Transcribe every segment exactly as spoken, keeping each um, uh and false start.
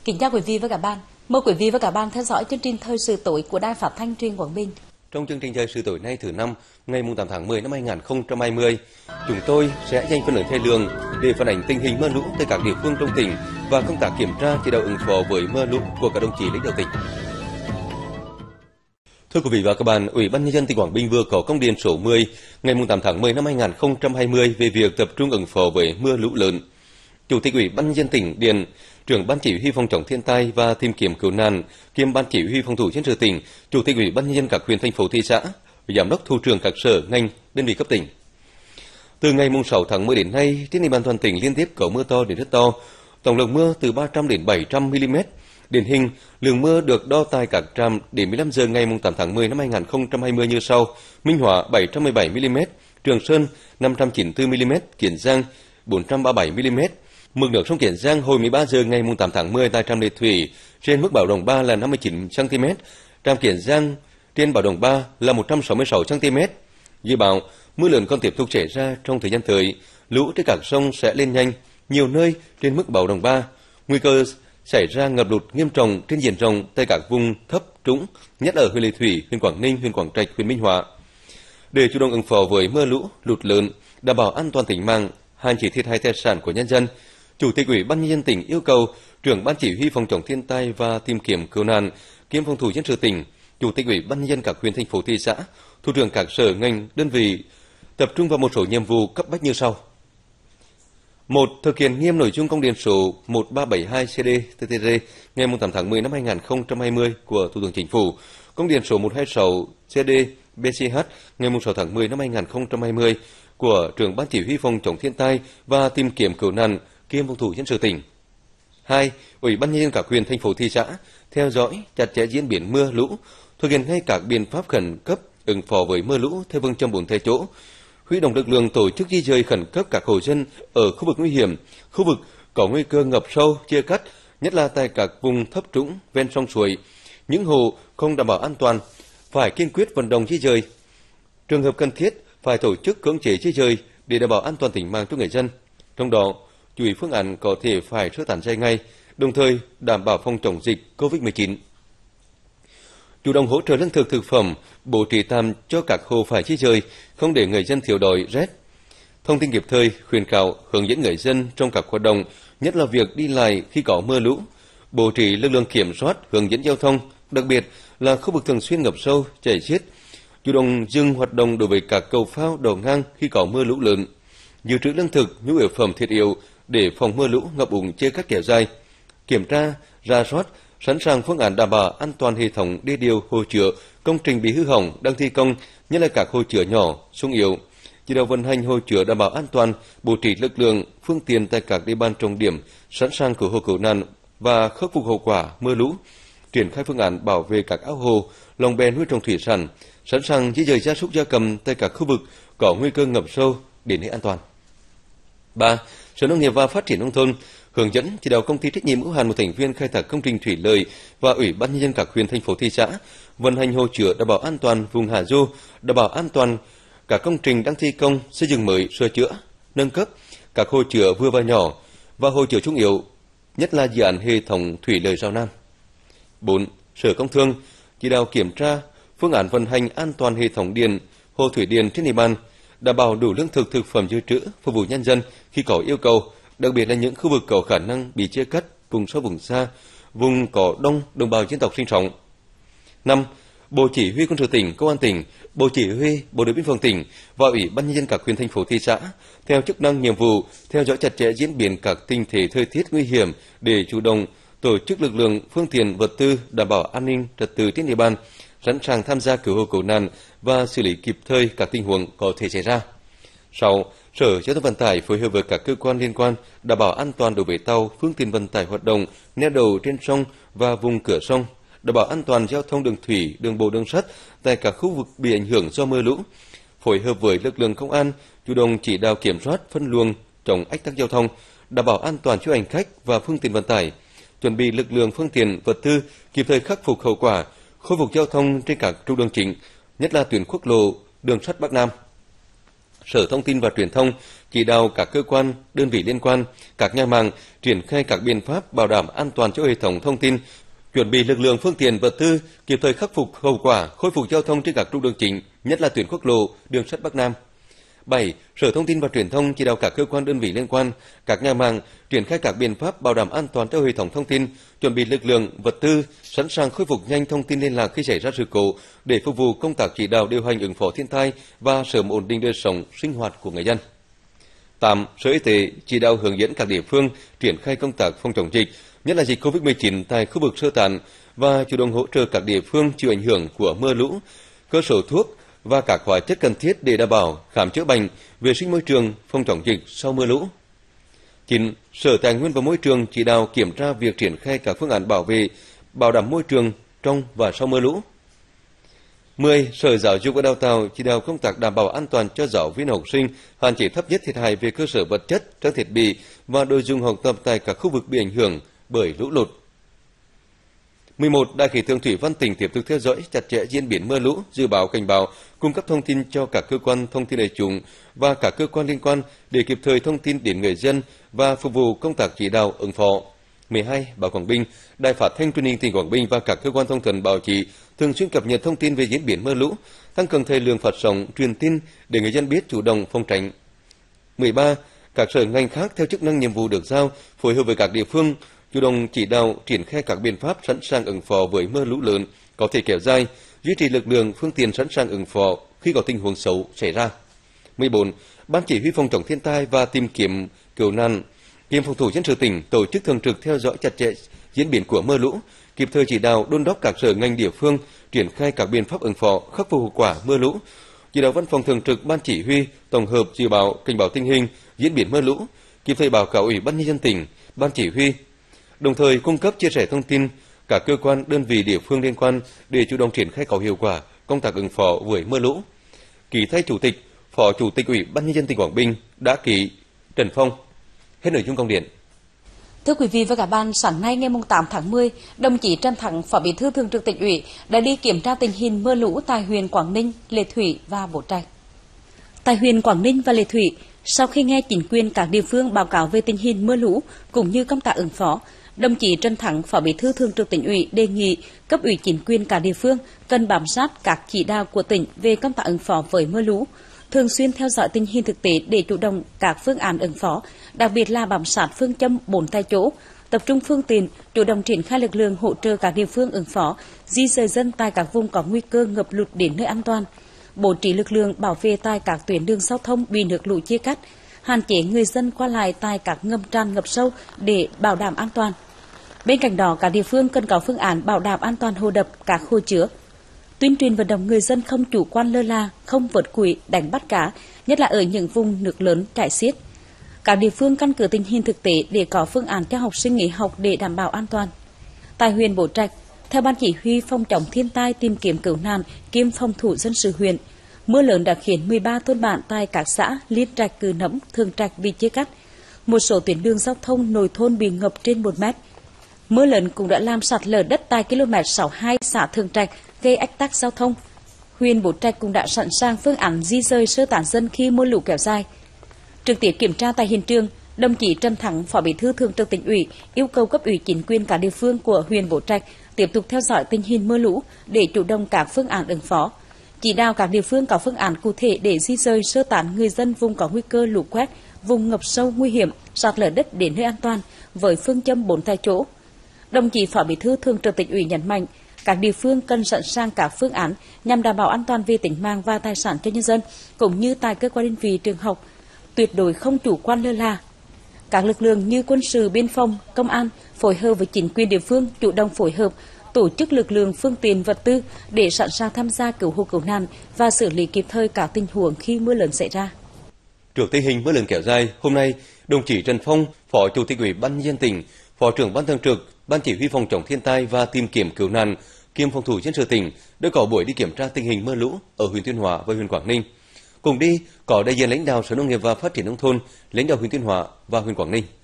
Kính chào quý vị và các bạn. Mời quý vị và các bạn theo dõi chương trình thời sự tối của Đài Phát thanh Truyền Quảng Bình. Trong chương trình thời sự tối nay thứ năm, ngày tám tháng mười năm hai nghìn không trăm hai mươi, chúng tôi sẽ dành phần lớn thời lượng để phản ánh tình hình mưa lũ tại các địa phương trong tỉnh và công tác kiểm tra chỉ đạo ứng phó với mưa lũ của các đồng chí lãnh đạo tỉnh. Thưa quý vị và các bạn, Ủy ban Nhân dân tỉnh Quảng Bình vừa có công điện số mười ngày tám tháng mười năm hai nghìn không trăm hai mươi về việc tập trung ứng phó với mưa lũ lớn. Chủ tịch Ủy ban Nhân dân tỉnh điện, trưởng ban chỉ huy phòng chống thiên tai và tìm kiếm cứu nạn, kiêm ban chỉ huy phòng thủ dân sự tỉnh, chủ tịch Ủy ban Nhân dân các huyện, thành phố, thị xã, giám đốc thủ trưởng các sở ngành đơn vị cấp tỉnh. Từ ngày sáu tháng mười đến nay, trên địa bàn toàn tỉnh liên tiếp có mưa to đến rất to, tổng lượng mưa từ ba trăm đến bảy trăm mi-li-mét. Điển hình, lượng mưa được đo tại các trạm đến mười lăm giờ ngày tám tháng mười năm hai nghìn không trăm hai mươi như sau: Minh Hóa bảy trăm mười bảy mi-li-mét, Trường Sơn năm trăm chín mươi tư mi-li-mét, Kiến Giang bốn trăm ba mươi bảy mi-li-mét. Mực nước sông Kiến Giang hồi mười ba giờ ngày tám tháng mười tại trạm Lệ Thủy trên mức báo động ba là năm mươi chín xăng-ti-mét, trạm Kiến Giang trên báo động ba là một trăm sáu mươi sáu xăng-ti-mét. Dự báo mưa lớn còn tiếp tục xảy ra trong thời gian tới, lũ trên các sông sẽ lên nhanh, nhiều nơi trên mức báo động ba, nguy cơ xảy ra ngập lụt nghiêm trọng trên diện rộng tại các vùng thấp trũng, nhất ở huyện Lệ Thủy, huyện Quảng Ninh, huyện Quảng Trạch, huyện Minh Hóa. Để chủ động ứng phó với mưa lũ, lụt lớn, đảm bảo an toàn tính mạng, hạn chế thiệt hại tài sản của nhân dân, Chủ tịch Ủy ban Nhân dân tỉnh yêu cầu trưởng ban chỉ huy phòng chống thiên tai và tìm kiếm cứu nạn, kiêm phòng thủ dân sự tỉnh, Chủ tịch Ủy ban Nhân dân các huyện, thành phố, thị xã, thủ trưởng các sở ngành đơn vị tập trung vào một số nhiệm vụ cấp bách như sau. Một, thực hiện nghiêm nội dung công điện số một ba bảy hai C D T T R ngày tám tháng mười năm hai nghìn không trăm hai mươi của Thủ tướng Chính phủ, công điện số một hai sáu C D B C H ngày sáu tháng mười năm hai nghìn không trăm hai mươi của trưởng ban chỉ huy phòng chống thiên tai và tìm kiếm cứu nạn, kiêm phòng thủ dân sự tỉnh. Hai, Ủy ban Nhân dân các huyện, thành phố, thị xã theo dõi chặt chẽ diễn biến mưa lũ, thực hiện ngay các biện pháp khẩn cấp ứng phó với mưa lũ theo phương châm bốn tại chỗ, huy động lực lượng tổ chức di dời khẩn cấp các hộ dân ở khu vực nguy hiểm, khu vực có nguy cơ ngập sâu, chia cắt, nhất là tại các vùng thấp trũng ven sông suối. Những hộ không đảm bảo an toàn phải kiên quyết vận động di dời. Trường hợp cần thiết phải tổ chức cưỡng chế di dời để đảm bảo an toàn tính mạng cho người dân. Trong đó, chú ý phương án có thể phải sơ tán dài ngày, đồng thời đảm bảo phòng chống dịch Covid mười chín. Chủ động hỗ trợ lương thực thực phẩm, bố trí tạm cho các hộ phải di dời, không để người dân thiếu đói rét. Thông tin kịp thời, khuyến cáo, hướng dẫn người dân trong các hoạt động, nhất là việc đi lại khi có mưa lũ, bố trí lực lượng kiểm soát, hướng dẫn giao thông, đặc biệt là khu vực thường xuyên ngập sâu, chảy xiết. Chủ động dừng hoạt động đối với các cầu phao đò ngang khi có mưa lũ lớn, dự trữ lương thực, nhu yếu phẩm thiết yếu để phòng mưa lũ ngập úng chia cắt kéo dài, kiểm tra, rà soát, sẵn sàng phương án đảm bảo an toàn hệ thống đê điều, hồ chứa, công trình bị hư hỏng đang thi công, nhất là các hồ chứa nhỏ, sung yếu. Chỉ đạo vận hành hồ chứa đảm bảo an toàn, bố trí lực lượng, phương tiện tại các địa bàn trọng điểm, sẵn sàng cứu hộ cứu nạn và khắc phục hậu quả mưa lũ, triển khai phương án bảo vệ các ao hồ, lồng bè nuôi trồng thủy sản, sẵn sàng di dời gia súc gia cầm tại các khu vực có nguy cơ ngập sâu đến nơi an toàn. Ba, Sở Nông nghiệp và Phát triển nông thôn hướng dẫn chỉ đạo công ty trách nhiệm hữu hạn một thành viên khai thác công trình thủy lợi và Ủy ban Nhân dân các huyện, thành phố, thị xã vận hành hồ chứa đảm bảo an toàn vùng hạ du, đảm bảo an toàn các công trình đang thi công, xây dựng mới, sửa chữa, nâng cấp các hồ chứa vừa và nhỏ và hồ chứa trung yếu, nhất là dự án hệ thống thủy lợi Rào Nam. Bốn, Sở Công Thương chỉ đạo kiểm tra phương án vận hành an toàn hệ thống điện, hồ thủy điện trên địa bàn, đảm bảo đủ lương thực thực phẩm dự trữ phục vụ nhân dân khi có yêu cầu, đặc biệt là những khu vực có khả năng bị chia cắt, vùng sâu vùng xa, vùng có đông đồng bào dân tộc sinh sống. Năm, Bộ Chỉ huy Quân sự tỉnh, Công an tỉnh, Bộ Chỉ huy Bộ đội biên phòng tỉnh và Ủy ban Nhân dân các huyện, thành phố, thị xã theo chức năng nhiệm vụ theo dõi chặt chẽ diễn biến các tình thế thời tiết nguy hiểm để chủ động tổ chức lực lượng, phương tiện, vật tư đảm bảo an ninh trật tự trên địa bàn, sẵn sàng tham gia cứu hộ cứu nạn và xử lý kịp thời các tình huống có thể xảy ra. Sáu, Sở Giao thông Vận tải phối hợp với các cơ quan liên quan đảm bảo an toàn đối với tàu, phương tiện vận tải hoạt động neo đậu trên sông và vùng cửa sông, đảm bảo an toàn giao thông đường thủy, đường bộ, đường sắt tại các khu vực bị ảnh hưởng do mưa lũ. Phối hợp với lực lượng công an chủ động chỉ đạo kiểm soát, phân luồng, chống ách tắc giao thông, đảm bảo an toàn cho hành khách và phương tiện vận tải, chuẩn bị lực lượng, phương tiện, vật tư kịp thời khắc phục hậu quả, khôi phục giao thông trên các trục đường chính, nhất là tuyến quốc lộ, đường sắt Bắc Nam. Sở Thông tin và Truyền thông chỉ đạo các cơ quan, đơn vị liên quan, các nhà mạng triển khai các biện pháp bảo đảm an toàn cho hệ thống thông tin, chuẩn bị lực lượng, phương tiện, vật tư, kịp thời khắc phục hậu quả, khôi phục giao thông trên các trục đường chính, nhất là tuyến quốc lộ, đường sắt Bắc Nam. bảy. Sở Thông tin và Truyền thông chỉ đạo các cơ quan, đơn vị liên quan, các nhà mạng triển khai các biện pháp bảo đảm an toàn cho hệ thống thông tin, chuẩn bị lực lượng, vật tư, sẵn sàng khôi phục nhanh thông tin liên lạc khi xảy ra sự cố để phục vụ công tác chỉ đạo điều hành ứng phó thiên tai và sớm ổn định đời sống sinh hoạt của người dân. tám. Sở Y tế chỉ đạo hướng dẫn các địa phương triển khai công tác phòng chống dịch, nhất là dịch covid mười chín tại khu vực sơ tán và chủ động hỗ trợ các địa phương chịu ảnh hưởng của mưa lũ, cơ sở thuốc và các hóa chất cần thiết để đảm bảo khám chữa bệnh, vệ sinh môi trường, phòng chống dịch sau mưa lũ. chín. Sở Tài nguyên và Môi trường chỉ đạo kiểm tra việc triển khai các phương án bảo vệ, bảo đảm môi trường trong và sau mưa lũ. mười. Sở Giáo dục và Đào tạo chỉ đạo công tác đảm bảo an toàn cho giáo viên học sinh, hạn chế thấp nhất thiệt hại về cơ sở vật chất, trang thiết bị và đồ dùng học tập tại các khu vực bị ảnh hưởng bởi lũ lụt. mười một. Đài khí tượng thủy văn tỉnh tiếp tục theo dõi chặt chẽ diễn biến mưa lũ, dự báo cảnh báo, cung cấp thông tin cho các cơ quan thông tin đại chúng và các cơ quan liên quan để kịp thời thông tin đến người dân và phục vụ công tác chỉ đạo ứng phó. mười hai. Báo Quảng Bình, Đài Phát thanh Truyền hình tỉnh Quảng Bình và các cơ quan thông tấn báo chí thường xuyên cập nhật thông tin về diễn biến mưa lũ, tăng cường thời lượng phát sóng, truyền tin để người dân biết chủ động phòng tránh. mười ba. Các sở ngành khác theo chức năng nhiệm vụ được giao phối hợp với các địa phương chủ động chỉ đạo triển khai các biện pháp sẵn sàng ứng phó với mưa lũ lớn có thể kéo dài, duy trì lực lượng, phương tiện sẵn sàng ứng phó khi có tình huống xấu xảy ra. mười bốn. Ban chỉ huy phòng chống thiên tai và tìm kiếm cứu nạn kiêm phòng thủ dân sự tỉnh tổ chức thường trực theo dõi chặt chẽ diễn biến của mưa lũ, kịp thời chỉ đạo đôn đốc các sở ngành địa phương triển khai các biện pháp ứng phó, khắc phục hậu quả mưa lũ, chỉ đạo văn phòng thường trực ban chỉ huy tổng hợp dự báo cảnh báo tình hình diễn biến mưa lũ, kịp thời báo cáo Ủy ban nhân dân tỉnh, ban chỉ huy, đồng thời cung cấp chia sẻ thông tin các cơ quan, đơn vị địa phương liên quan để chủ động triển khai có hiệu quả công tác ứng phó với mưa lũ. Ký thay Chủ tịch, Phó Chủ tịch Ủy ban nhân dân tỉnh Quảng Bình đã ký. Trần Phong. Hết nội dung công điện. Thưa quý vị và các bạn, sáng nay ngày tám tháng mười, đồng chí Trần Thắng, Phó Bí thư Thường trực Tỉnh ủy đã đi kiểm tra tình hình mưa lũ tại huyện Quảng Ninh, Lệ Thủy và Bố Trạch. Tại huyện Quảng Ninh và Lệ Thủy, sau khi nghe chính quyền các địa phương báo cáo về tình hình mưa lũ cũng như công tác ứng phó, đồng chí Trần Thắng, Phó Bí thư Thường trực Tỉnh ủy đề nghị cấp ủy chính quyền các địa phương cần bám sát các chỉ đạo của tỉnh về công tác ứng phó với mưa lũ, thường xuyên theo dõi tình hình thực tế để chủ động các phương án ứng phó, đặc biệt là bám sát phương châm bốn tại chỗ, tập trung phương tiện, chủ động triển khai lực lượng hỗ trợ các địa phương ứng phó, di dời dân tại các vùng có nguy cơ ngập lụt đến nơi an toàn, bố trí lực lượng bảo vệ tại các tuyến đường giao thông bị nước lũ chia cắt, hạn chế người dân qua lại tại các ngầm tràn ngập sâu để bảo đảm an toàn. Bên cạnh đó, các địa phương cần có phương án bảo đảm an toàn hồ đập, các hồ chứa. Tuyên truyền vận động người dân không chủ quan lơ là, không vượt quỹ, đánh bắt cá, nhất là ở những vùng nước lớn chảy xiết. Các địa phương căn cứ tình hình thực tế để có phương án cho học sinh nghỉ học để đảm bảo an toàn. Tại huyện Bố Trạch, theo Ban Chỉ huy phòng chống thiên tai tìm kiếm cứu nạn kiêm phòng thủ dân sự huyện, mưa lớn đã khiến mười ba thôn bản tại các xã Liên Trạch, Cừ Nẫm, Thường Trạch bị chia cắt. Một số tuyến đường giao thông nội thôn bị ngập trên một mét. Mưa lớn cũng đã làm sạt lở đất tại ki lô mét sáu mươi hai xã Thường Trạch, gây ách tắc giao thông. Huyện Bố Trạch cũng đã sẵn sàng phương án di dời sơ tán dân khi mưa lũ kéo dài. Trực tiếp kiểm tra tại hiện trường, đồng chí Trần Thắng, Phó Bí thư Thường trực Tỉnh ủy yêu cầu cấp ủy chính quyền các địa phương của huyện Bố Trạch tiếp tục theo dõi tình hình mưa lũ để chủ động các phương án ứng phó, chỉ đạo các địa phương có phương án cụ thể để di dời sơ tán người dân vùng có nguy cơ lũ quét, vùng ngập sâu nguy hiểm, sạt lở đất đến nơi an toàn với phương châm bốn tại chỗ. Đồng chí Phó Bí thư Thường trực Tỉnh ủy nhấn mạnh, các địa phương cần sẵn sàng các phương án nhằm đảm bảo an toàn về tính mạng và tài sản cho nhân dân, cũng như tại cơ quan đơn vị trường học, tuyệt đối không chủ quan lơ là. Các lực lượng như quân sự, biên phòng, công an phối hợp với chính quyền địa phương chủ động phối hợp, tổ chức lực lượng, phương tiện, vật tư để sẵn sàng tham gia cứu hộ cứu nạn và xử lý kịp thời các tình huống khi mưa lớn xảy ra. Trước tình hình mưa lớn kéo dài, hôm nay, đồng chí Trần Phong, Phó Chủ tịch Ủy ban nhân dân tỉnh, Phó trưởng Ban Thường trực, Ban Chỉ huy phòng chống thiên tai và tìm kiếm cứu nạn kiêm phòng thủ dân sự tỉnh đã có buổi đi kiểm tra tình hình mưa lũ ở huyện Tuyên Hóa và huyện Quảng Ninh. Cùng đi có đại diện lãnh đạo Sở Nông nghiệp và Phát triển nông thôn, lãnh đạo huyện Tuyên Hóa và huyện Quảng Ninh.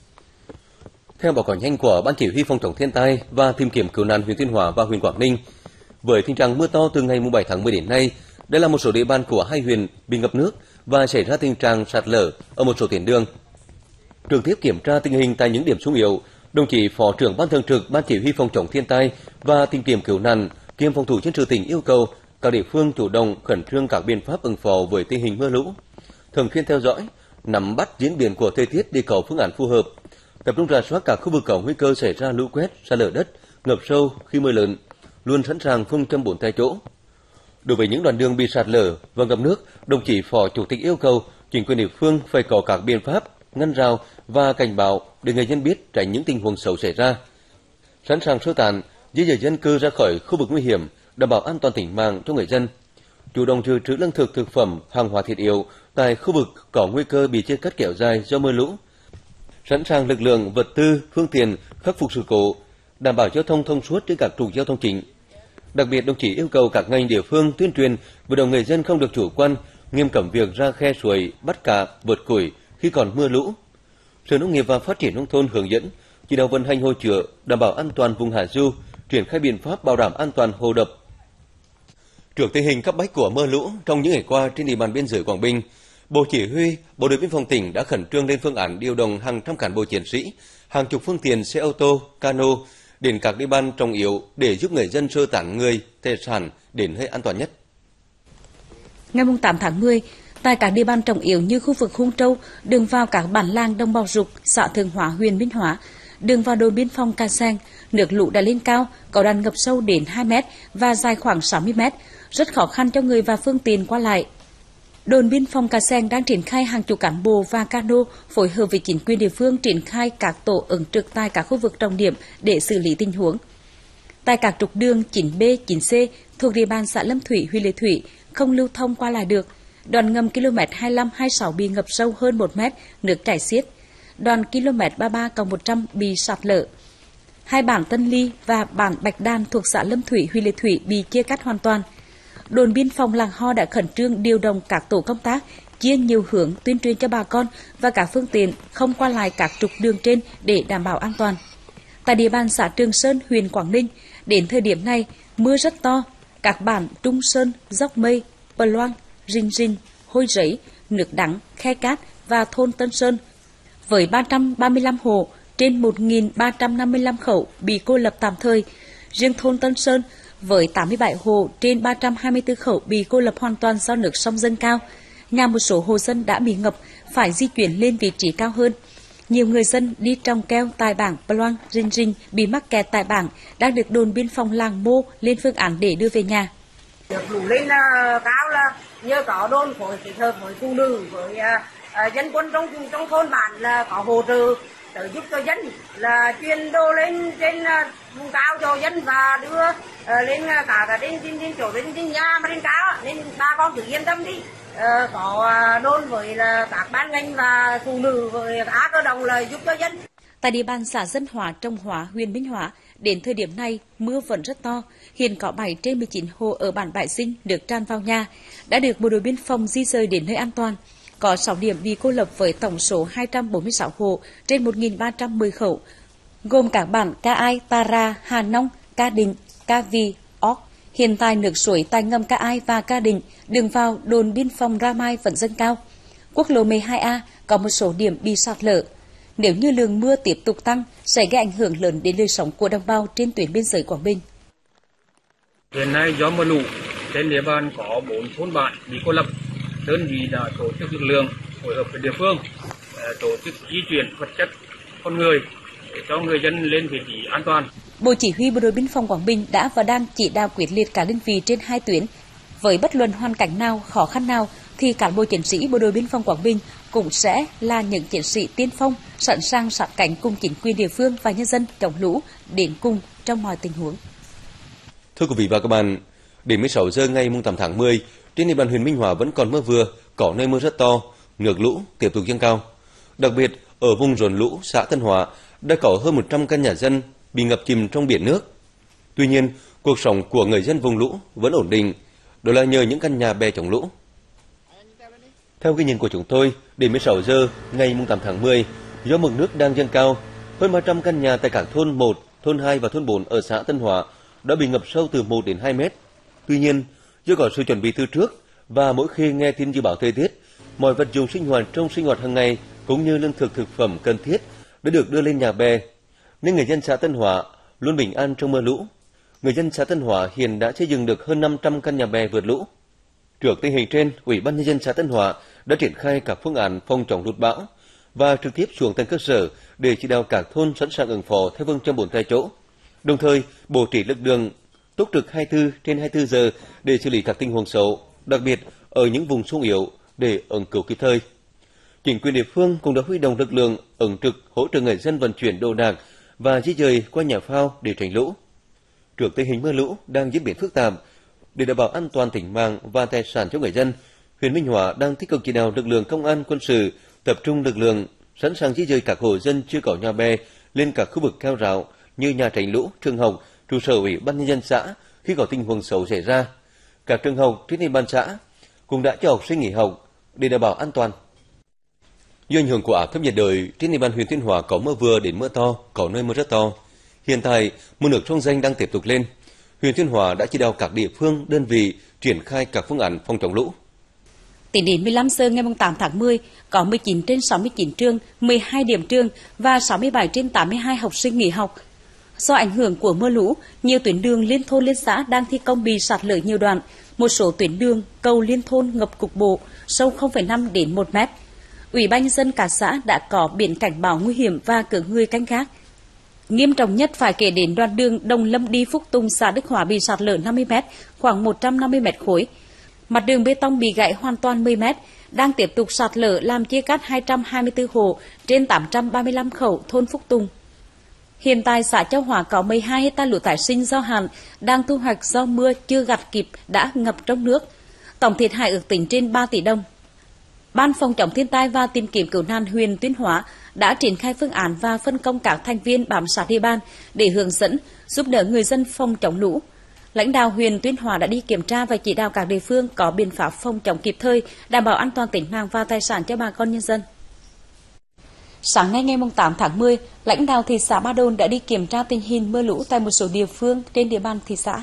Theo báo cáo nhanh của Ban Chỉ huy phòng chống thiên tai và tìm kiếm cứu nạn huyện Tuyên Hóa và huyện Quảng Ninh, với tình trạng mưa to từ ngày bảy tháng mười đến nay, đây là một số địa bàn của hai huyện bị ngập nước và xảy ra tình trạng sạt lở ở một số tuyến đường. Trực tiếp kiểm tra tình hình tại những điểm xung yếu, đồng chí Phó trưởng Ban Thường trực Ban Chỉ huy phòng chống thiên tai và tìm kiếm cứu nạn kiêm phòng thủ dân sự tỉnh yêu cầu các địa phương chủ động khẩn trương các biện pháp ứng phó với tình hình mưa lũ, thường xuyên theo dõi, nắm bắt diễn biến của thời tiết để có phương án phù hợp, tập trung rà soát các khu vực có nguy cơ xảy ra lũ quét, sạt lở đất, ngập sâu khi mưa lớn, luôn sẵn sàng phương châm bốn tại chỗ. Đối với những đoạn đường bị sạt lở và ngập nước, đồng chí Phó Chủ tịch yêu cầu chính quyền địa phương phải có các biện pháp ngăn rào và cảnh báo để người dân biết tránh những tình huống xấu xảy ra, sẵn sàng sơ tán, di dời dân cư ra khỏi khu vực nguy hiểm, đảm bảo an toàn tính mạng cho người dân, chủ động dự trữ lương thực, thực phẩm, hàng hóa thiết yếu tại khu vực có nguy cơ bị chia cắt kéo dài do mưa lũ, sẵn sàng lực lượng, vật tư, phương tiện khắc phục sự cố, đảm bảo giao thông thông suốt trên các trục giao thông chính. Đặc biệt, đồng chí yêu cầu các ngành địa phương tuyên truyền vận động người dân không được chủ quan, nghiêm cấm việc ra khe suối, bắt cá, vớt củi khi còn mưa lũ. Sở Nông nghiệp và Phát triển nông thôn hướng dẫn chỉ đạo vận hành hồ chứa, đảm bảo an toàn vùng hạ du, triển khai biện pháp bảo đảm an toàn hồ đập. Trước tình hình cấp bách của mưa lũ trong những ngày qua trên địa bàn biên giới Quảng Bình, Bộ Chỉ huy Bộ đội Biên phòng tỉnh đã khẩn trương lên phương án điều động hàng trăm cán bộ chiến sĩ, hàng chục phương tiện xe ô tô, cano đến các địa bàn trọng yếu để giúp người dân sơ tán người, tài sản đến nơi an toàn nhất. Ngày tám tháng mười, tại các địa bàn trọng yếu như khu vực Hung Trâu, đường vào các bản làng Đồng Bào Rục, xã Thượng Hóa, huyện Minh Hóa, đường vào đồn biên phòng Ca Seng, nước lũ đã lên cao, có đoạn ngập sâu đến hai mét và dài khoảng sáu mươi mét, rất khó khăn cho người và phương tiện qua lại. Đồn biên phòng Ca Seng đang triển khai hàng chục cán bộ và cano phối hợp với chính quyền địa phương triển khai các tổ ứng trực tại các khu vực trọng điểm để xử lý tình huống. Tại các trục đường chín B, chín C thuộc địa bàn xã Lâm Thủy, huyện Lệ Thủy không lưu thông qua lại được. Đoạn ngầm ki lô mét hai mươi lăm hai mươi sáu bị ngập sâu hơn một mét, nước chảy xiết. Đoạn ki lô mét ba mươi ba cộng một trăm bị sạt lở. Hai bản Tân Ly và bản Bạch Đàn thuộc xã Lâm Thủy, huyện Lệ Thủy bị chia cắt hoàn toàn. Đồn biên phòng Làng Ho đã khẩn trương điều động các tổ công tác, chia nhiều hướng tuyên truyền cho bà con và các phương tiện không qua lại các trục đường trên để đảm bảo an toàn. Tại địa bàn xã Trường Sơn, huyện Quảng Ninh, đến thời điểm này, mưa rất to. Các bản Trung Sơn, Dốc Mây, Pờ Loang, Rinh Rinh, Hôi Giấy, Nước Đắng, Khe Cát và thôn Tân Sơn, với ba trăm ba mươi lăm hộ trên một nghìn ba trăm năm mươi lăm khẩu bị cô lập tạm thời. Riêng thôn Tân Sơn với tám mươi bảy hộ trên ba trăm hai mươi tư khẩu bị cô lập hoàn toàn do nước sông dâng cao. Nhà một số hộ dân đã bị ngập, phải di chuyển lên vị trí cao hơn. Nhiều người dân đi trồng keo tại bản Pờ Loang, Rinh Rinh bị mắc kẹt tại bản đang được đồn biên phòng Làng Mô lên phương án để đưa về nhà. Nước lũ lên uh, cao là nhờ có đồn phối kết hợp với phụ nữ với uh, dân quân trong trong thôn bản là có hỗ trợ trợ giúp cho dân là chuyên đồ lên trên uh, vùng cao cho dân và đưa uh, lên uh, cả cả trên trên trên chỗ trên, trên nhà mà trên cao nên bà con cứ yên tâm đi. Uh, có uh, đồn với là các ban ngành và phụ nữ với các cơ động là giúp cho dân. Tại địa bàn xã Dân Hóa, Trong Hóa, huyện Minh Hóa, đến thời điểm này mưa vẫn rất to. Hiện có bảy trên mười chín hộ ở bản Bãi Sinh được tràn vào nhà, đã được bộ đội biên phòng di dời đến nơi an toàn. Có sáu điểm bị cô lập với tổng số hai trăm bốn mươi sáu hộ trên một nghìn ba trăm mười khẩu, gồm các bản Ca Ai, Ta Ra, Hà Nông, Ca Định, Ca Vi, Óc. Hiện tại nước suối tại ngầm Ca Ai và Ca Định, đường vào đồn biên phòng Ra Mai vẫn dâng cao. Quốc lộ mười hai A có một số điểm bị sạt lở. Nếu như lượng mưa tiếp tục tăng, sẽ gây ảnh hưởng lớn đến đời sống của đồng bào trên tuyến biên giới Quảng Bình. Hiện nay do mưa lũ, trên địa bàn có bốn thôn bản bị cô lập. Đơn vị đã tổ chức lực lượng phối hợp với địa phương, tổ chức di chuyển vật chất, con người để cho người dân lên vị trí an toàn. Bộ Chỉ huy Bộ đội Biên phòng Quảng Bình đã và đang chỉ đạo quyết liệt cả đơn vị trên hai tuyến. Với bất luận hoàn cảnh nào, khó khăn nào, thì cán bộ chiến sĩ Bộ đội Biên phòng Quảng Bình cũng sẽ là những chiến sĩ tiên phong, sẵn sàng sát cánh cùng chính quyền địa phương và nhân dân chống lũ đến cùng trong mọi tình huống. Thưa quý vị và các bạn, đến mười sáu giờ ngày tám tháng mười, trên địa bàn huyện Minh Hóa vẫn còn mưa vừa, có nơi mưa rất to, nước lũ tiếp tục dâng cao. Đặc biệt, ở vùng rốn lũ xã Tân Hóa đã có hơn một trăm căn nhà dân bị ngập chìm trong biển nước. Tuy nhiên, cuộc sống của người dân vùng lũ vẫn ổn định, đó là nhờ những căn nhà bè chống lũ. Theo ghi nhận của chúng tôi, đến mười sáu giờ ngày tám tháng mười, do mực nước đang dâng cao, hơn ba trăm căn nhà tại các thôn một, thôn hai và thôn bốn ở xã Tân Hóa đã bị ngập sâu từ một đến hai mét. Tuy nhiên, do có sự chuẩn bị từ trước và mỗi khi nghe tin dự báo thời tiết, mọi vật dụng sinh hoạt trong sinh hoạt hàng ngày cũng như lương thực thực phẩm cần thiết đã được đưa lên nhà bè, nên người dân xã Tân Hóa luôn bình an trong mưa lũ. Người dân xã Tân Hóa hiện đã xây dựng được hơn năm trăm căn nhà bè vượt lũ. Trước tình hình trên, Ủy ban nhân dân xã Tân Hóa đã triển khai các phương án phòng chống lụt bão và trực tiếp xuống tận cơ sở để chỉ đạo các thôn sẵn sàng ứng phó theo phương châm bốn tại chỗ. Đồng thời, bố trí lực lượng túc trực hai mươi tư trên hai mươi tư giờ để xử lý các tình huống xấu, đặc biệt ở những vùng xung yếu để ứng cứu kịp thời. Chính quyền địa phương cũng đã huy động lực lượng ứng trực hỗ trợ người dân vận chuyển đồ đạc và di dời qua nhà phao để tránh lũ. Trước tình hình mưa lũ đang diễn biến phức tạp, để đảm bảo an toàn tính mạng và tài sản cho người dân, huyện Minh Hóa đang tích cực chỉ đạo lực lượng công an quân sự tập trung lực lượng sẵn sàng di dời các hộ dân chưa có nhà bè lên các khu vực cao ráo như nhà tránh lũ, trường học, trụ sở Ủy ban nhân dân xã khi có tình huống xấu xảy ra. Các trường học trên địa bàn xã cũng đã cho học sinh nghỉ học để đảm bảo an toàn. Do ảnh hưởng của áp thấp nhiệt đới, trên địa bàn huyện Tuyên Hóa có mưa vừa đến mưa to, có nơi mưa rất to. Hiện tại, mực nước sông Danh đang tiếp tục lên. Huyện Tuyên Hóa đã chỉ đạo các địa phương, đơn vị triển khai các phương án phòng chống lũ. Tính đến mười lăm giờ ngày tám tháng mười, có mười chín trên sáu mươi chín trường, mười hai điểm trường và sáu mươi bảy trên tám mươi hai học sinh nghỉ học. Do ảnh hưởng của mưa lũ, nhiều tuyến đường liên thôn liên xã đang thi công bị sạt lở nhiều đoạn. Một số tuyến đường, cầu liên thôn ngập cục bộ, sâu không phẩy năm đến một mét. Ủy ban nhân dân cả xã đã có biển cảnh báo nguy hiểm và cử người canh gác. Nghiêm trọng nhất phải kể đến đoạn đường Đồng Lâm đi Phúc Tùng, xã Đức Hóa bị sạt lở năm mươi mét, khoảng một trăm năm mươi mét khối. Mặt đường bê tông bị gãy hoàn toàn mười mét, đang tiếp tục sạt lở làm chia cắt hai trăm hai mươi tư hộ trên tám trăm ba mươi lăm khẩu thôn Phúc Tùng. Hiện tại xã Châu Hóa có mười hai hecta lúa tái sinh do hạn đang thu hoạch do mưa chưa gặt kịp đã ngập trong nước. Tổng thiệt hại ước tính trên ba tỷ đồng. Ban phòng chống thiên tai và tìm kiếm cứu nạn huyện Tuyên Hóa đã triển khai phương án và phân công các thành viên bám sát địa bàn để hướng dẫn, giúp đỡ người dân phòng chống lũ. Lãnh đạo huyện Tuyên Hóa đã đi kiểm tra và chỉ đạo các địa phương có biện pháp phòng chống kịp thời, đảm bảo an toàn tính mạng và tài sản cho bà con nhân dân. Sáng nay ngày tám tháng mười, lãnh đạo thị xã Ba Đồn đã đi kiểm tra tình hình mưa lũ tại một số địa phương trên địa bàn thị xã.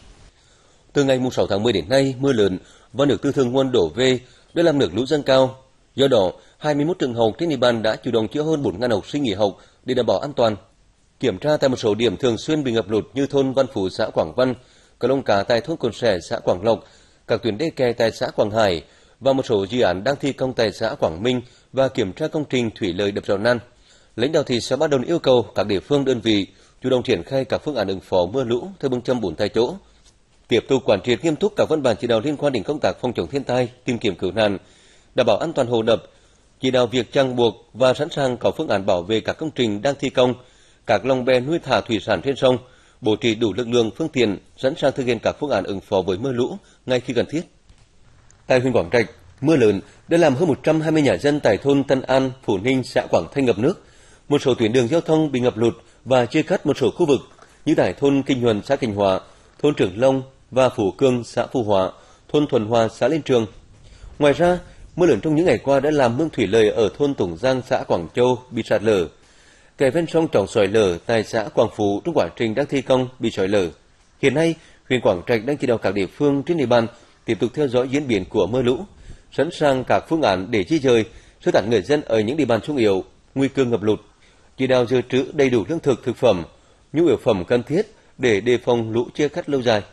Từ ngày sáu tháng mười đến nay, mưa lớn và nước từ thượng nguồn đổ về đã làm nước lũ dâng cao. Do đó, hai mươi mốt trường học trên địa bàn đã chủ động chữa hơn bốn nghìn học sinh nghỉ học để đảm bảo an toàn. Kiểm tra tại một số điểm thường xuyên bị ngập lụt như thôn Văn Phú, xã Quảng Văn, cầu Lông Cá tại thôn Cồn Sẻ, xã Quảng Lộc, các tuyến đê kè tại xã Quảng Hải và một số dự án đang thi công tại xã Quảng Minh và kiểm tra công trình thủy lợi đập Rào Nan. Lãnh đạo thị xã Ba Đồn yêu cầu các địa phương đơn vị chủ động triển khai các phương án ứng phó mưa lũ theo phương châm bốn tại chỗ, tiếp tục quán triệt nghiêm túc các văn bản chỉ đạo liên quan đến công tác phòng chống thiên tai, tìm kiếm cứu nạn, đảm bảo an toàn hồ đập, chỉ đạo việc ràng buộc và sẵn sàng có phương án bảo vệ các công trình đang thi công, các lồng bè nuôi thả thủy sản trên sông, bố trí đủ lực lượng phương tiện sẵn sàng thực hiện các phương án ứng phó với mưa lũ ngay khi cần thiết. Tại huyện Quảng Trạch, mưa lớn đã làm hơn một trăm hai mươi nhà dân tại thôn Tân An, Phú Ninh, xã Quảng Thanh ngập nước. Một số tuyến đường giao thông bị ngập lụt và chia cắt một số khu vực như tại thôn Kinh Nhuần, xã Kinh Hòa, thôn Trường Long và Phú Cương, xã Phú Hòa, thôn Thuần Hòa, xã Liên Trường. Ngoài ra, mưa lớn trong những ngày qua đã làm mương thủy lợi ở thôn Tùng Giang, xã Quảng Châu bị sạt lở. Kè ven sông Tròng Xoài Lở tại xã Quảng Phú trong quá trình đang thi công bị sỏi lở. Hiện nay, huyện Quảng Trạch đang chỉ đạo các địa phương trên địa bàn tiếp tục theo dõi diễn biến của mưa lũ, sẵn sàng các phương án để di dời, sơ tán người dân ở những địa bàn xung yếu, nguy cơ ngập lụt, chỉ đạo dự trữ đầy đủ lương thực, thực phẩm, nhu yếu phẩm cần thiết để đề phòng lũ chia cắt lâu dài.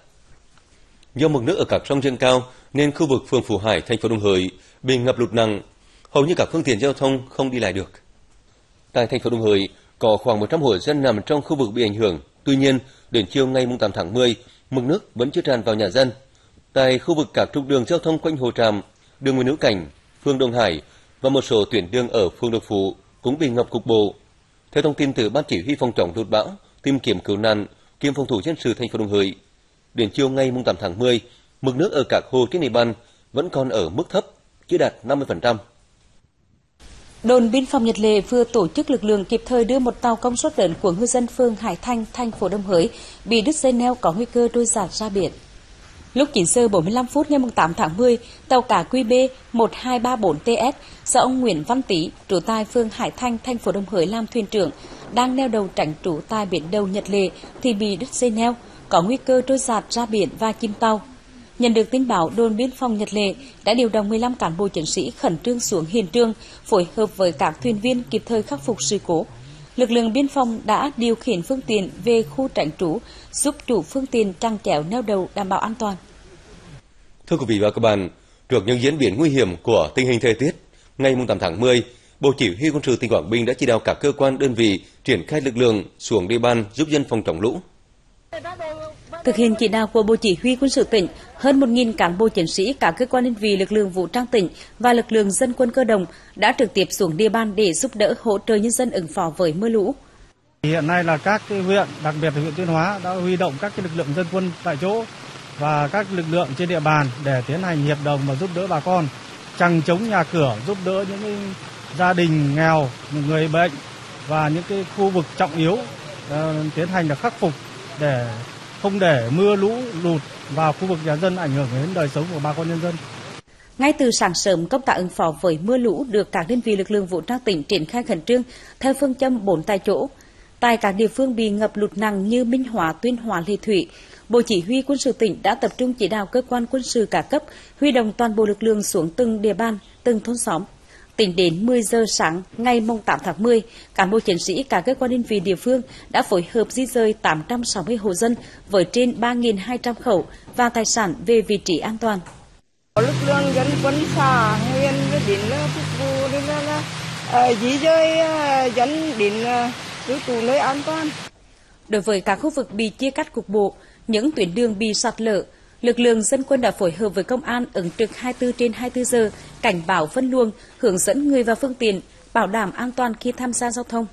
Do mực nước ở các sông dâng cao nên khu vực phường Phú Hải, thành phố Đồng Hới bị ngập lụt nặng, hầu như các phương tiện giao thông không đi lại được. Tại thành phố Đồng Hới có khoảng một trăm hộ dân nằm trong khu vực bị ảnh hưởng. Tuy nhiên, đến chiều ngày tám tháng mười, mực nước vẫn chưa tràn vào nhà dân. Tại khu vực các trục đường giao thông quanh Hồ Tràm, đường Nguyễn Hữu Cảnh, phường Đông Hải và một số tuyến đường ở phường Độc Phú cũng bị ngập cục bộ. Theo thông tin từ Ban Chỉ huy phòng chống lụt bão, tìm kiếm cứu nạn, kiêm phòng thủ dân sự thành phố Đồng Hới, đến chiều ngày tám tháng mười, mực nước ở các hồ trên địa bàn vẫn còn ở mức thấp, chưa đạt năm mươi phần trăm. Đồn biên phòng Nhật Lệ vừa tổ chức lực lượng kịp thời đưa một tàu công suất lớn của ngư dân phường Hải Thanh, thành phố Đồng Hới bị đứt dây neo có nguy cơ trôi giạt ra biển. Lúc chín giờ bốn mươi lăm phút ngày tám tháng mười, tàu cá Q B một hai ba bốn T S do ông Nguyễn Văn Tý, trú tại phường Hải Thanh, thành phố Đồng Hới làm thuyền trưởng, đang neo đầu tránh trú tại biển đầu Nhật Lệ thì bị đứt dây neo, có nguy cơ trôi giạt ra biển và chìm tàu. Nhận được tin báo, đồn biên phòng Nhật Lệ đã điều động mười lăm cán bộ chiến sĩ khẩn trương xuống hiện trường, phối hợp với các thuyền viên kịp thời khắc phục sự cố. Lực lượng biên phòng đã điều khiển phương tiện về khu tránh trú, giúp chủ phương tiện trăng chéo neo đậu đảm bảo an toàn. Thưa quý vị và các bạn, trước những diễn biến nguy hiểm của tình hình thời tiết, ngày tám tháng mười, Bộ Chỉ huy Quân sự tỉnh Quảng Bình đã chỉ đạo các cơ quan đơn vị triển khai lực lượng xuống địa bàn giúp dân phòng chống lũ. Thực hiện chỉ đạo của Bộ Chỉ huy Quân sự tỉnh, hơn một nghìn cán bộ chiến sĩ các cơ quan đơn vị lực lượng vũ trang tỉnh và lực lượng dân quân cơ động đã trực tiếp xuống địa bàn để giúp đỡ hỗ trợ nhân dân ứng phó với mưa lũ. Hiện nay là các cái huyện, đặc biệt là huyện Tuyên Hóa đã huy động các cái lực lượng dân quân tại chỗ và các lực lượng trên địa bàn để tiến hành hiệp đồng và giúp đỡ bà con chằng chống nhà cửa, giúp đỡ những cái gia đình nghèo, những người bệnh và những cái khu vực trọng yếu uh, tiến hành là khắc phục để không để mưa lũ lụt vào khu vực nhà dân ảnh hưởng đến đời sống của bà con nhân dân. Ngay từ sáng sớm, công tác ứng phó với mưa lũ được các đơn vị lực lượng vũ trang tỉnh triển khai khẩn trương theo phương châm bốn tại chỗ. Tại các địa phương bị ngập lụt nặng như Minh Hóa, Tuyên Hóa, Lệ Thủy, Bộ Chỉ huy Quân sự tỉnh đã tập trung chỉ đạo cơ quan quân sự cả cấp huy động toàn bộ lực lượng xuống từng địa bàn, từng thôn xóm. Tính đến mười giờ sáng ngày tám tháng mười, cán bộ chiến sĩ các cơ quan đơn vị địa phương đã phối hợp di dời tám trăm sáu mươi hộ dân với trên ba nghìn hai trăm khẩu và tài sản về vị trí an toàn. Lực lượng dân quân xã huyện đến phục vụ đến là di dời dân đến cư trú nơi an toàn. Đối với các khu vực bị chia cắt cục bộ, những tuyến đường bị sạt lở, lực lượng dân quân đã phối hợp với công an ứng trực hai mươi tư trên hai mươi tư giờ, cảnh báo phân luồng, hướng dẫn người và phương tiện, bảo đảm an toàn khi tham gia giao thông.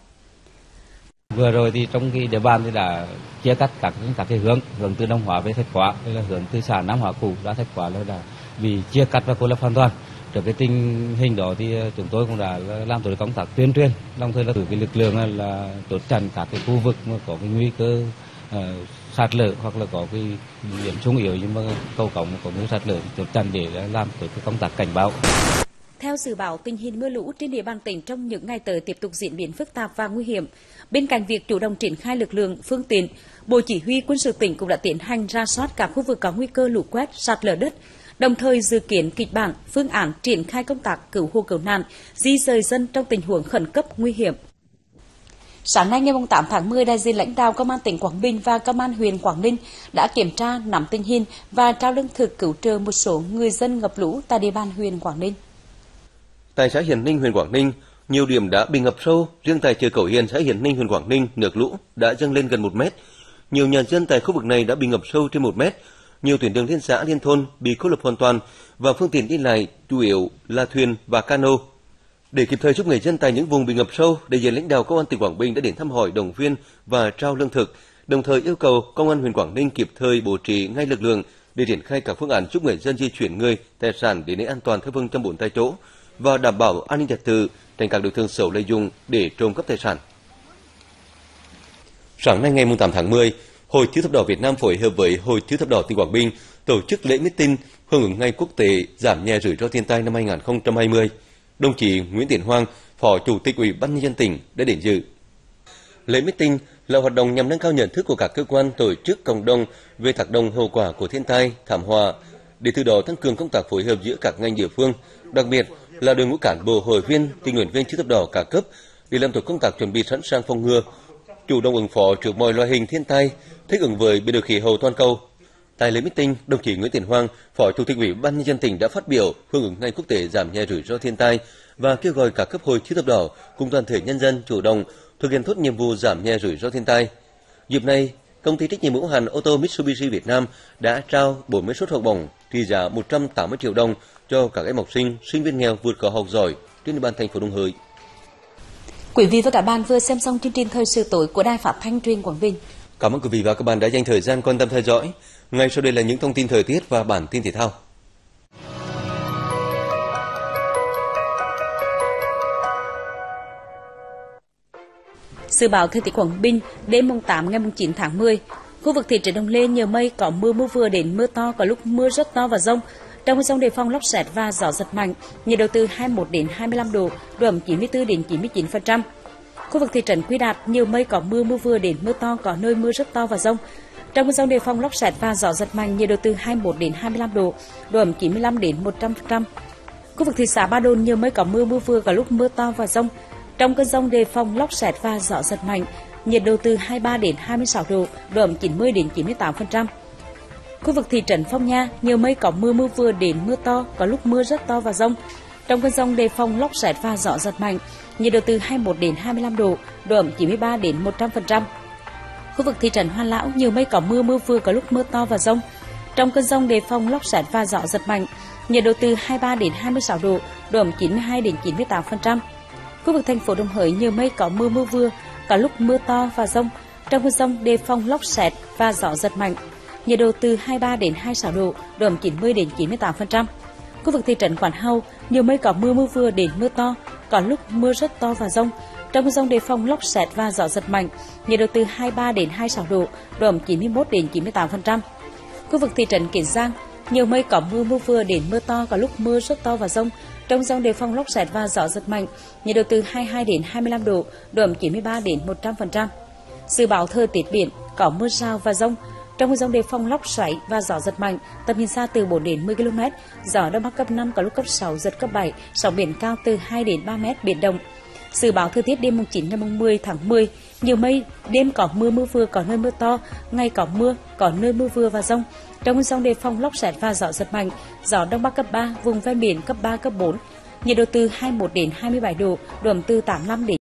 Vừa rồi thì trong cái địa bàn thì đã chia cắt các các cái hướng, hướng từ Đông Hóa về Thạch Hóa, đây là hướng từ xã Nam Hóa cũ ra Thạch Hóa là đã bị chia cắt và cô lập hoàn toàn. Trước cái tình hình đó thì chúng tôi cũng đã làm tốt công tác tuyên truyền, đồng thời là cử cái lực lượng là chốt chặn các cái khu vực mà có cái nguy cơ uh, sạt lở hoặc là có cái điểm sung yếu nhưng mà cầu cống có nguy cơ sạt lở chốt chặn để làm tốt cái công tác cảnh báo. Theo dự báo, tình hình mưa lũ trên địa bàn tỉnh trong những ngày tới tiếp tục diễn biến phức tạp và nguy hiểm. Bên cạnh việc chủ động triển khai lực lượng, phương tiện, Bộ Chỉ huy Quân sự tỉnh cũng đã tiến hành rà soát các khu vực có nguy cơ lũ quét, sạt lở đất, đồng thời dự kiến kịch bản, phương án triển khai công tác cứu hộ cứu nạn, di dời dân trong tình huống khẩn cấp nguy hiểm. Sáng nay ngày tám tháng mười, đại diện lãnh đạo Công an tỉnh Quảng Bình và Công an huyện Quảng Ninh đã kiểm tra, nắm tình hình và trao lương thực cứu trợ một số người dân ngập lũ tại địa bàn huyện Quảng Ninh. Tại xã Hiền Ninh, huyện Quảng Ninh, nhiều điểm đã bị ngập sâu. Riêng tại chợ Cầu Hiền, xã Hiền Ninh, huyện Quảng Ninh, nước lũ đã dâng lên gần một mét. Nhiều nhà dân tại khu vực này đã bị ngập sâu trên một mét. Nhiều tuyến đường liên xã, liên thôn bị cô lập hoàn toàn và phương tiện đi lại chủ yếu là thuyền và cano. Để kịp thời giúp người dân tại những vùng bị ngập sâu, đại diện lãnh đạo Công an tỉnh Quảng Bình đã đến thăm hỏi, động viên và trao lương thực, đồng thời yêu cầu Công an huyện Quảng Ninh kịp thời bố trí ngay lực lượng để triển khai các phương án giúp người dân di chuyển người, tài sản đến nơi an toàn theo phương châm bốn tại chỗ và đảm bảo an ninh trật tự, tránh các đối tượng xấu lợi dụng để trộm cắp tài sản. Sáng nay ngày tám tháng mười, Hội Chữ thập đỏ Việt Nam phối hợp với Hội Chữ thập đỏ tỉnh Quảng Bình tổ chức lễ meeting hưởng ứng Ngày Quốc tế giảm nhẹ rủi ro thiên tai năm hai nghìn không trăm hai mươi. Đồng chí Nguyễn Tiến Hoàng, Phó Chủ tịch Ủy ban nhân dân tỉnh đã đến dự. Lễ meeting là hoạt động nhằm nâng cao nhận thức của các cơ quan, tổ chức, cộng đồng về tác động hậu quả của thiên tai, thảm họa, để từ đó tăng cường công tác phối hợp giữa các ngành địa phương, đặc biệt là đội ngũ cán bộ, hội viên, tình nguyện viên Chữ thập đỏ cả cấp để làm tốt công tác chuẩn bị sẵn sàng phòng ngừa, chủ động ứng phó trước mọi loại hình thiên tai, thích ứng với biến đổi khí hậu toàn cầu. Tại lễ meeting, đồng chí Nguyễn Tiến Hoàng, Phó Chủ tịch Ủy ban nhân dân tỉnh đã phát biểu hưởng ứng Ngày Quốc tế giảm nhẹ rủi ro thiên tai và kêu gọi các cấp hội Chữ thập đỏ cùng toàn thể nhân dân chủ động thực hiện tốt nhiệm vụ giảm nhẹ rủi ro thiên tai. Dịp này, công ty trách nhiệm hữu hạn ô tô Mitsubishi Việt Nam đã trao bốn mươi suất học bổng trị giá một trăm tám mươi triệu đồng cho các em học sinh, sinh viên nghèo vượt khó học giỏi trên địa bàn thành phố Đồng Hới. Quý vị và các bạn vừa xem xong chương trình thời sự tối của Đài Phát thanh Truyền Quảng Bình. Cảm ơn quý vị và các bạn đã dành thời gian quan tâm theo dõi. Ngay sau đây là những thông tin thời tiết và bản tin thể thao. Dự báo thời tiết Quảng Bình đêm mùng tám ngày mùng chín tháng mười, khu vực thị trấn Đồng Lê nhiều mây, có mưa mưa vừa đến mưa to, có lúc mưa rất to và dông. Trong mưa dông đề phòng lốc sét và gió giật mạnh, nhiệt độ từ hai mươi mốt đến hai mươi lăm độ, độ ẩm chín mươi tư đến chín mươi chín phần trăm. Khu vực thị trấn Quy Đạt nhiều mây, có mưa mưa vừa đến mưa to, có nơi mưa rất to và dông. Trong cơn dông đề phòng lốc sét và gió giật mạnh, nhiệt độ từ hai mươi mốt đến hai mươi lăm độ, độ ẩm chín mươi lăm đến một trăm phần trăm. Khu vực thị xã Ba Đồn nhiều mây, có mưa, mưa vừa, có lúc mưa to và dông. Trong cơn dông đề phòng lốc sét và gió giật mạnh, nhiệt độ từ hai mươi ba đến hai mươi sáu độ, độ ẩm chín mươi đến chín mươi tám phần trăm. Khu vực thị trấn Phong Nha nhiều mây, có mưa, mưa vừa đến mưa to, có lúc mưa rất to và dông. Trong cơn dông đề phòng lốc sét và gió giật mạnh, nhiệt độ từ hai mươi mốt đến hai mươi lăm độ, độ ẩm chín mươi ba đến một trăm phần trăm. Khu vực thị trấn Hoa Lão nhiều mây, có mưa, mưa vừa, có lúc mưa to và dông. Trong cơn dông đề phòng lốc sét và gió giật mạnh, nhiệt độ từ hai mươi ba đến hai mươi sáu độ, độ ẩm chín mươi hai đến chín mươi tám phần trăm. Khu vực thành phố Đồng Hới nhiều mây, có mưa, mưa vừa, có lúc mưa to và dông. Trong cơn dông đề phòng lốc sét và gió giật mạnh, nhiệt độ từ hai mươi ba đến hai mươi sáu độ, độ ẩm chín mươi đến chín mươi tám phần trăm. Khu vực thị trấn Quảng Hào nhiều mây, có mưa, mưa vừa đến mưa to, có lúc mưa rất to và dông. Trong cơn dông đề phòng lốc sét và gió giật mạnh, nhiệt độ từ hai mươi ba đến hai mươi sáu độ, độ ẩm chín mươi mốt đến chín mươi tám phần trăm. Khu vực thị trấn Kiến Giang nhiều mây, có mưa, mưa vừa đến mưa to, có lúc mưa rất to và dông. Trong dông đề phòng lốc sét và gió giật mạnh, nhiệt độ từ hai mươi hai đến hai mươi lăm độ, độ ẩm chín mươi ba đến một trăm phần trăm. Dự báo thời tiết biển, có mưa rào và dông. Trong cơn dông đề phòng lốc xoáy và gió giật mạnh, tầm nhìn xa từ bốn đến mười ki lô mét, gió đông bắc cấp năm, có lúc cấp sáu, giật cấp bảy, sóng biển cao từ hai đến ba mét, biển động. Dự báo thời tiết đêm mùng chín ngày mùng mười tháng mười, nhiều mây, đêm có mưa, mưa vừa, có nơi mưa to, ngày có mưa, có nơi mưa vừa và dông. Trong cơn dông đề phòng lốc sét và gió giật mạnh, gió đông bắc cấp ba, vùng ven biển cấp ba, cấp bốn, nhiệt độ từ hai mươi mốt đến hai mươi bảy độ, độ ẩm từ tám mươi lăm đến